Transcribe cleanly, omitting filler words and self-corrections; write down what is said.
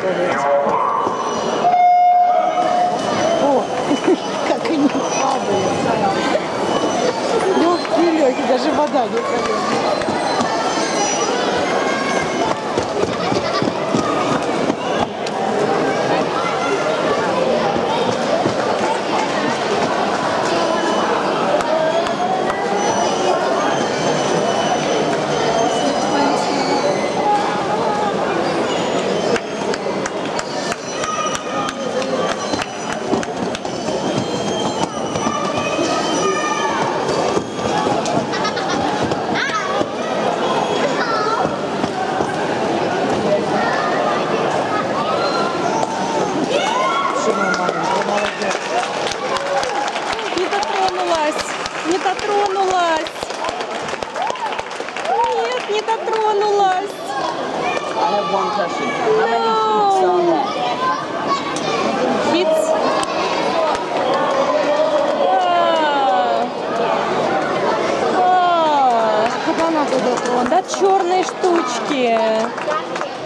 туалете. О, как они падают. Легкие, даже вода не пролезла. Не дотронулась. Нет, не дотронулась. I have one question. How many heats are there? Heats? Куда надо дотронуться? Да черные штучки.